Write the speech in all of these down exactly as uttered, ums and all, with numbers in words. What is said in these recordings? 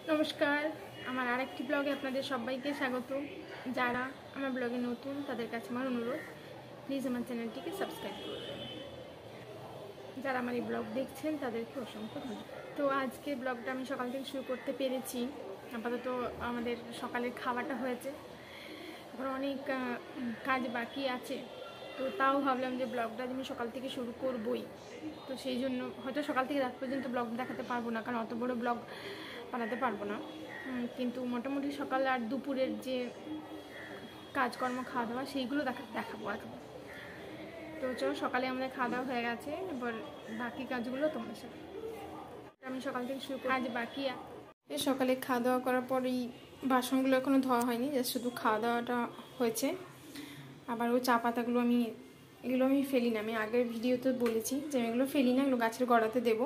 নমস্কার, আমার আরেকটি ব্লগে আপনাদের সবাইকে স্বাগত। যারা আমার ব্লগে নতুন তাদের কাছে আমার অনুরোধ, প্লিজ আমার চ্যানেলটিকে সাবস্ক্রাইব করবেন। যারা আমার এই ব্লগ দেখছেন তাদেরকে অসংখ্য ধন্যবাদ। তো আজকে ব্লগটা আমি সকাল থেকে শুরু করতে পেরেছি। আপাতত আমাদের সকালের খাওয়াটা হয়েছে, আবার অনেক কাজ বাকি আছে। তো তাও ভাবলাম যে ব্লগটা আমি সকাল থেকে শুরু করবই। তো সেই জন্য হয়তো সকাল থেকে রাত পর্যন্ত ব্লগ দেখাতে পারবো না, কারণ অত বড় ব্লগ বানাতে পারবো না। কিন্তু মোটামুটি সকাল আর দুপুরের যে কাজকর্ম খাওয়া দাওয়া সেইগুলো দেখা দেখাবো আজকে। তো চলো, সকালে আমাদের খাওয়া দাওয়া হয়ে গেছে, এবার বাকি কাজগুলো তোমাদের সাথে আমি সকাল থেকে শুরু করি। কাজ বাকি এই সকালে খাওয়া দাওয়া করার পরেই বাসনগুলো এখনও ধোয়া হয়নি, জাস্ট শুধু খাওয়া দাওয়াটা হয়েছে। আবার ওই চা পাতাগুলো আমি এগুলো আমি ফেলি না, আমি আগের ভিডিওতে বলেছি যে আমি এগুলো ফেলি না, এগুলো গাছের গোড়াতে দেবো।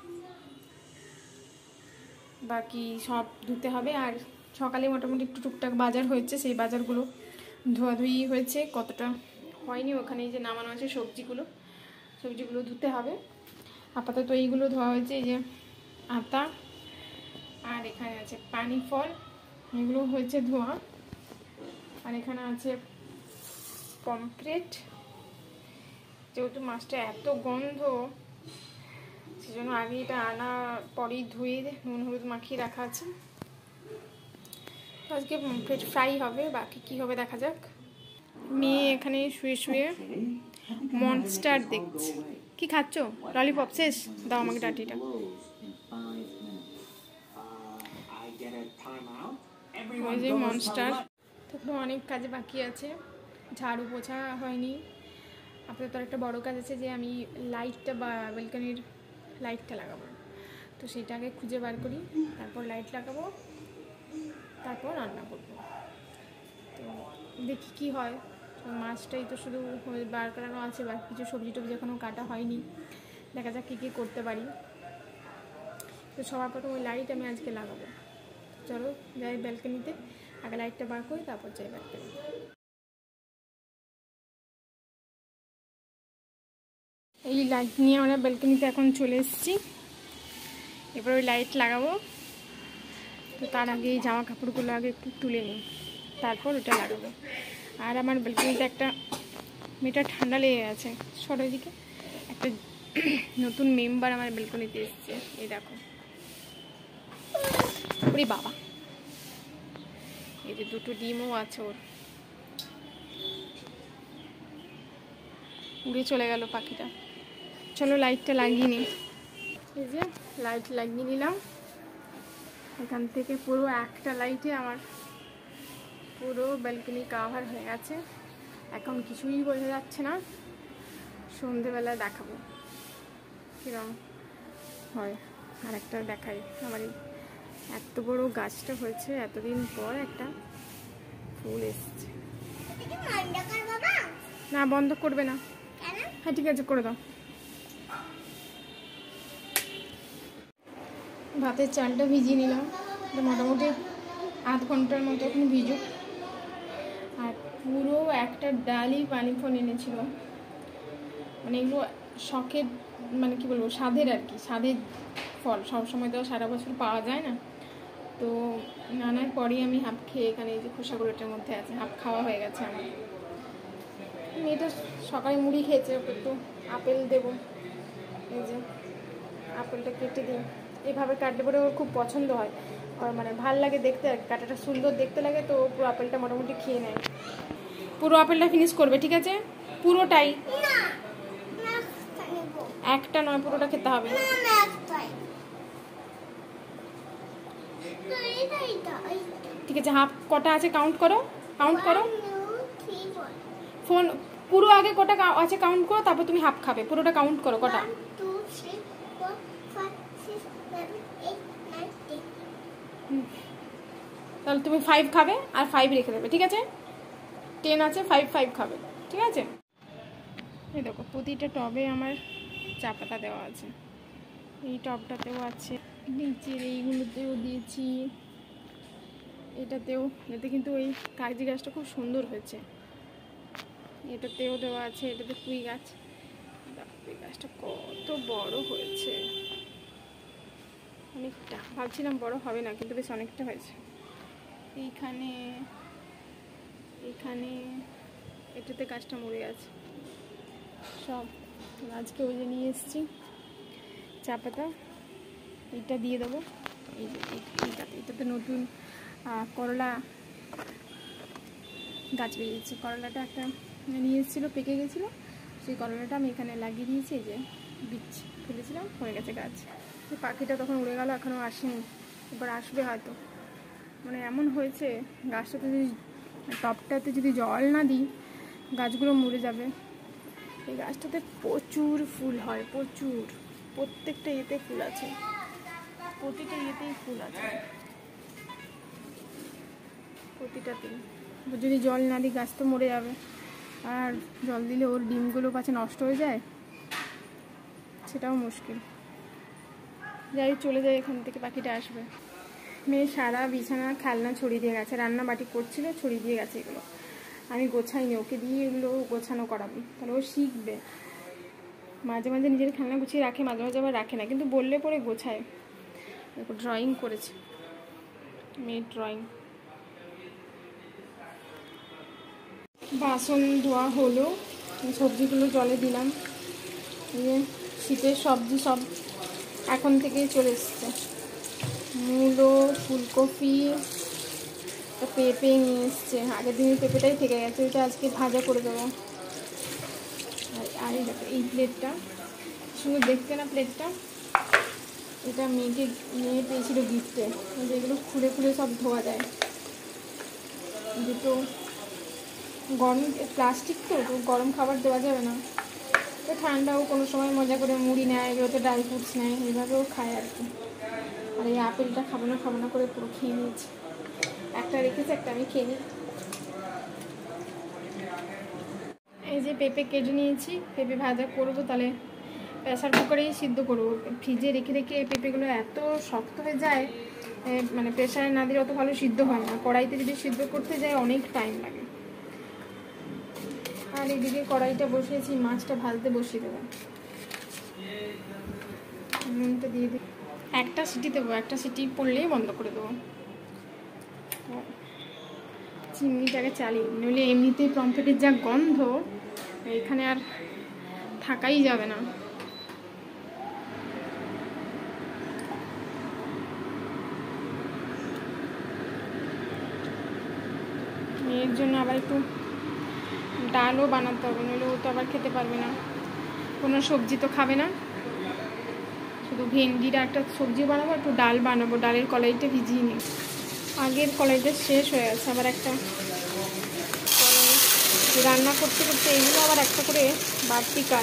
বাকি সব ধুতে হবে। আর সকালে মোটামুটি একটু টুকটাক বাজার হয়েছে, সেই বাজারগুলো ধোয়াধুয়ি হয়েছে, কতটা হয়নি। ওখানে যে নামানো আছে সবজিগুলো সবজিগুলো ধুতে হবে। আপাতত এইগুলো ধোয়া হয়েছে, এই যে আতা, আর এখানে আছে পানি ফল, এগুলো হয়েছে ধোয়া। আর এখানে আছে পমফ্রেট, যেহেতু মাছটা এত গন্ধ সেজন্য আগে এটা আনা পরেই ধুয়ে নুন হলুদ মাখিয়ে রাখা আছে। আজকে পমফ্রেট ফ্রাই হবে, বাকি কি হবে দেখা যাক। মেয়ে এখানে শুয়ে শুয়ে মনস্টার দেখছে। কি খাচ্ছ? ললিপপ শেষ? দাও আমাকে ডাটিটা। ওই যে মনস্টার। তখন অনেক কাজ বাকি আছে, ঝাড়ু পোছা হয়নি। আপাতত একটা বড় কাজ আছে, যে আমি লাইটটা বা ব্যালকনির লাইটটা লাগাবো। তো সেটাকে খুঁজে বার করি, তারপর লাইট লাগাবো, তারপর রান্না করবো। তো দেখি কি হয়। মাছটাই তো শুধু বার করানো আছে, বা কিছু সবজি টবজি এখনও কাটা হয়নি, দেখা যাক কী কী করতে পারি। তো সবার প্রথম ওই লাইট আমি আজকে লাগাবো। চলো যাই ব্যালকনিতে, আগে লাইটটা বার করি, তারপর যাই ব্যালকনি। এই লাইট নিয়ে আমরা ব্যালকনিতে এখন চলে এসেছি, এবার ওই লাইট লাগাবো। তো তার আগে এই জামা কাপড়গুলো আগে একটু তুলে নিই, তারপর ওটা লাগাবো। আর আমার ব্যালকনিতে একটা মেয়েটা ঠান্ডা লেগে গেছে, সরের দিকে একটা নতুন মেম্বার আমার ব্যালকনিতে এসছে। এই দেখো, ওরে বাবা, এই যে দুটো ডিমও আছে ওর। উড়ে চলে গেল পাখিটা। চলো লাইটটা লাগিয়ে নিই। এই যে লাইট লাগিয়ে নিলাম, এখান থেকে পুরো একটা লাইটে আমার পুরো ব্যালকনি কাভার হয়ে গেছে। এখন কিছুই বোঝা যাচ্ছে না, সন্ধেবেলায় দেখাবো কিরম হয়। আর একটা দেখাই, আমার এই এত বড় গাছটা হয়েছে, এতদিন পর একটা ফুল এসছে। না বন্ধ করবে না? হ্যাঁ ঠিক আছে, করে দাও। ভাতের চালটা ভিজিয়ে নিলাম, মোটামুটি আধ ঘন্টার মতো এখন ভিজুক। আর পুরো একটা ডালই পানি ফোন এনেছিল, মানে এগুলো শখের, মানে কি বলবো, স্বাদের আর কি, স্বাদের ফল। সবসময় তো সারা বছর পাওয়া যায় না। তো আনার পরেই আমি হাফ খেয়ে, এখানে এই যে খোসাগুলোটার মধ্যে আছে, হাফ খাওয়া হয়ে গেছে আমার। মেয়েটা সকালে মুড়ি খেয়েছে, ওকে একটু আপেল দেবো। এই যে আপেলটা কেটে দিই, এভাবে কাটলে পরে ওর খুব পছন্দ হয়, আর মানে ভাল লাগে দেখতে, কাটাটা সুন্দর দেখতে লাগে। তো পুরো আপেলটা মোটামুটি খেয়ে নেয়। পুরো আপেলটা ফিনিশ করবে, ঠিক আছে? পুরোটাই, একটা নয়, পুরোটা খেতে হবে। ঠিক আছে, হাফ কটা আছে কাউন্ট করো, কাউন্ট করো। ফোন পুরো আগে কটা আছে কাউন্ট করো, তারপর তুমি হাফ খাবে। পুরোটা কাউন্ট করো, কটা? তাহলে তুমি ফাইভ খাবে, আর ফাইভ রেখে দেবে, ঠিক আছে? টেন আছে, ফাইভ ফাইভ খাবে, ঠিক আছে? এই দেখো, প্রতিটা টবে আমার চা পাতা দেওয়া আছে। এই টবটাতেও আছে, নিচের এইগুলোতেও দিয়েছি, এটাতেও। এতে কিন্তু ওই কাগজি গাছটা খুব সুন্দর হয়েছে। এটাতেও দেওয়া আছে, এটাতে কুই গাছ। কুই গাছটা কত বড় হয়েছে, অনেকটা ভাবছিলাম বড় হবে না, কিন্তু বেশ অনেকটা হয়েছে। এইখানে এইখানে এটাতে গাছটা মরে গেছে সব। আজকে ওই যে নিয়ে এসেছি চা পাতা, এইটা দিয়ে দেবো। এই যে এইটাতে এটাতে নতুন করলা গাছ বেরিয়েছে। করলাটা একটা নিয়ে এসেছিলো, পেকে গেছিলো, সেই করলাটা আমি এখানে লাগিয়ে দিয়েছি। এই যে বীজ ফেলেছিলাম, হয়ে গেছে গাছ। পাখিটা তখন উড়ে গেল, এখনও আসেনি, এবার আসবে হয়তো। মানে এমন হয়েছে গাছটাতে যদি টবটাতে যদি জল না দিই গাছগুলো মরে যাবে। এই গাছটাতে প্রচুর ফুল হয়, প্রচুর, প্রত্যেকটা ইয়েতে ফুল আছে, প্রতিটা ইয়েতেই ফুল আছে, প্রতিটাতেই। যদি জল না দিই গাছ তো মরে যাবে, আর জল দিলে ওর ডিমগুলো কাছে নষ্ট হয়ে যায়, সেটাও মুশকিল। যাই চলে যায় এখান থেকে, পাখিটা আসবে। মেয়ে সারা বিছানা খেলনা ছড়িয়ে দিয়ে গেছে, রান্না বাটি করছিল ছড়িয়ে দিয়ে গেছে। এগুলো আমি গোছাইনি, ওকে দিয়ে এগুলো গোছানো করাবি, তাহলে ও শিখবে। মাঝে মাঝে নিজের খেলনা গুছিয়ে রাখে, মাঝে মাঝে আবার রাখে না, কিন্তু বললে পরে গোছায়। ড্রয়িং করেছে মেয়ের, ড্রয়িং। বাসন ধোয়া হলো, সবজিগুলো জলে দিলাম। এই শীতের সবজি সব এখন থেকেই চলে এসছে। মূলো, ফুলকপি, পেঁপে নিয়ে এসছে, আগের দিনের পেঁপেটাই থেকে গেছে, ওইটা আজকে ভাজা করে দেবো। আর এই দেখো এই প্লেটটা, সুন্দর দেখতে না প্লেটটা, এটা মেয়েকে মেয়ে পেয়েছিল গিফটে। যেগুলো খুলে খুলে সব ধোয়া যায়। দুটো গরম প্লাস্টিক, তো তো গরম খাবার দেওয়া যাবে না, তো ঠান্ডাও কোনো সময় মজা করে মুড়ি নেয়, এগুলোতে ড্রাই ফ্রুটস নেয়, এইভাবেও খায় আর কি। আর এই আপেলটা খাবো না খাবো না করে পুরো খেয়ে নিয়েছি। একটা রেখেছে, একটা আমি খেয়ে নিই। এই যে পেঁপে কেটে নিয়েছি, পেঁপে ভাজা করবো, তাহলে প্রেসার কুকারেই সিদ্ধ করবো। ফ্রিজে রেখে রেখে পেঁপেগুলো এত শক্ত হয়ে যায়, মানে প্রেসারে না দিলে অত ভালো সিদ্ধ হয় না। কড়াইতে যদি সিদ্ধ করতে যায় অনেক টাইম লাগে। আর এদিকে কড়াইটা বসিয়েছি, মাছটা ভাজতে বসিয়ে দেবো। নুনটা দিয়ে দিই, একটা সিটি দেবো, একটা সিটি পড়লেই বন্ধ করে দেবো। চিমনিটাকে চালিয়ে, নইলে এমনিতেই পমফ্রেটের যা গন্ধ, এখানে আর থাকাই যাবে না। মেয়ের জন্য আবার একটু ডালও বানাতে হবে, নইলে ও তো আবার খেতে পারবে না। কোনো সবজি তো খাবে না, শুধু ভেন্ডির একটা সবজি বানাবো, একটু ডাল বানাবো। ডালের কলাইটা ভিজিয়ে নিই, আগের কলাইটা শেষ হয়ে গেছে। আবার একটা কলাই রান্না করতে করতে এগুলো আবার একটা করে বাড়তি কাজ,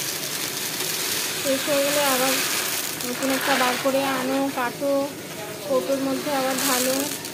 শেষ হয়ে গেলে আবার নতুন একটা বার করে আনো, কাটো, কৌটোর মধ্যে আবার ঢালো।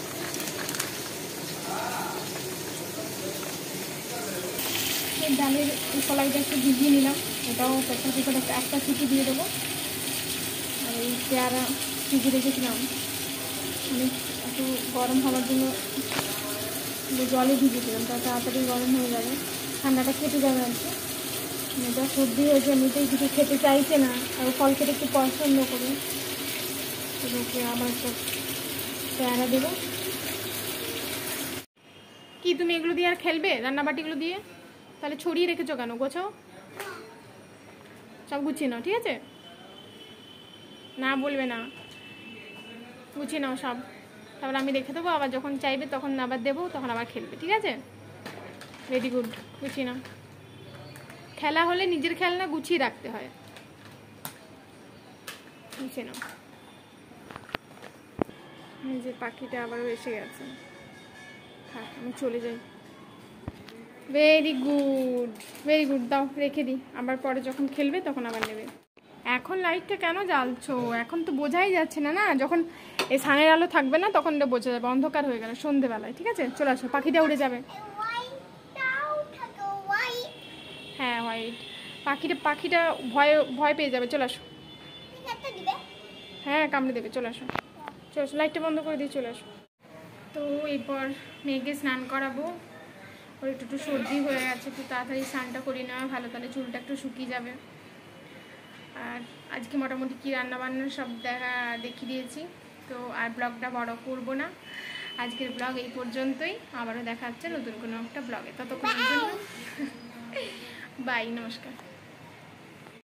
এই ডালের কলাইটা একটু ভিজিয়ে নিলাম, এটাও প্রেসার কুকারে একটা সিটি দিয়ে দেবো। আর এই পেয়ারা ভিজিয়ে রেখেছিলাম, অনেক একটু গরম হওয়ার জন্য জলে ভিজিয়েছিলাম, তা তাড়াতাড়ি গরম হয়ে যাবে, ঠান্ডাটা কেটে যাবে আর কি। এটা সর্দি হয়েছে, এমনিতেই কিছু খেতে চাইছে না, আর ফল খেতে একটু পছন্দ করি। ওকে আবার একটা পেয়ারা দেবো। কি তুমি এগুলো দিয়ে আর খেলবে, রান্নাবাটিগুলো দিয়ে? তাহলে ছড়িয়ে রেখেছো কেন? গোছাও, সব গুছিয়ে নাও, ঠিক আছে? না বলবে না, গুছিয়ে নাও সব, তারপর আমি রেখে দেবো, আবার যখন চাইবে তখন আবার দেবো, তখন আবার খেলবে, ঠিক আছে? ভেরি গুড, গুছিয়ে নাও। খেলা হলে নিজের খেলনা গুছিয়ে রাখতে হয়, গুছিয়ে নাও। এই যে পাখিটা আবারও এসে গেছে, থাক আমি চলে যাই। ভেরি গুড, ভেরি গুড, দাও রেখে দিই, আবার পরে যখন খেলবে তখন আবার নেবে। এখন লাইটটা কেন জ্বালছো? এখন তো বোঝাই যাচ্ছে না, না যখন এই সানের আলো থাকবে না তখন এটা বোঝা যাবে, অন্ধকার হয়ে গেল সন্ধেবেলায়, ঠিক আছে? চলে আসো, পাখিটা উড়ে যাবে। হ্যাঁ হোয়াইট, পাখিটা পাখিটা ভয় ভয় পেয়ে যাবে, চলে আসো। হ্যাঁ কামড়ে দেবে, চলে আসো, চলে আসো, লাইটটা বন্ধ করে দিয়ে চলে আসো। তো এরপর মেয়েকে স্নান করাবো, ওর একটু একটু সর্দি হয়ে গেছে, একটু তাড়াতাড়ি স্নানটা করিয়ে নেওয়া ভালো, তাহলে চুলটা একটু শুকিয়ে যাবে। আর আজকে মোটামুটি কী রান্নাবান্না সব দেখা দেখিয়ে দিয়েছি, তো আর ব্লগটা বড় করব না। আজকের ব্লগ এই পর্যন্তই, আবারও দেখা হচ্ছে নতুন কোনো একটা ব্লগে। ততক্ষণের জন্য বাই, নমস্কার।